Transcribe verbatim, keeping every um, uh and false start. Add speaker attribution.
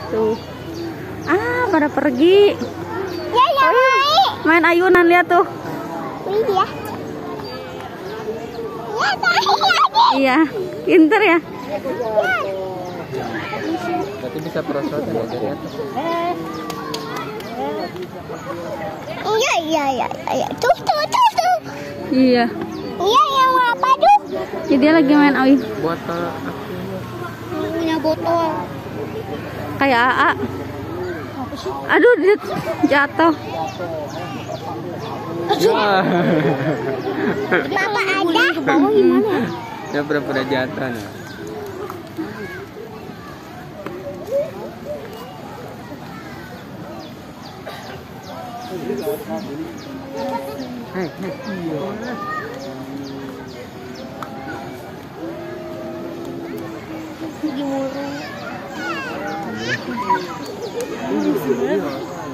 Speaker 1: Tuh. Ah, pada pergi.
Speaker 2: Ya, ya,
Speaker 1: Oh, iya. Main ayunan, lihat tuh.
Speaker 2: Iya. Ya, lagi.
Speaker 1: Iya, pinter ya.
Speaker 3: Berarti bisa perosotan ya dari atas.
Speaker 2: Iya, iya, iya, iya. Tuh, tuh, tuh, tuh.
Speaker 1: Iya.
Speaker 2: Iya, yang apa tuh?
Speaker 1: Jadi dia lagi main ayu.
Speaker 3: Botol
Speaker 2: Punya botol.
Speaker 1: Kayak A A. Aduh, dia jatuh.
Speaker 3: ya.
Speaker 2: Kenapa ada? Ke bawah gimana?
Speaker 3: Ya pura-pura jatuh nih. Hei, hei.
Speaker 2: Gigi mulu.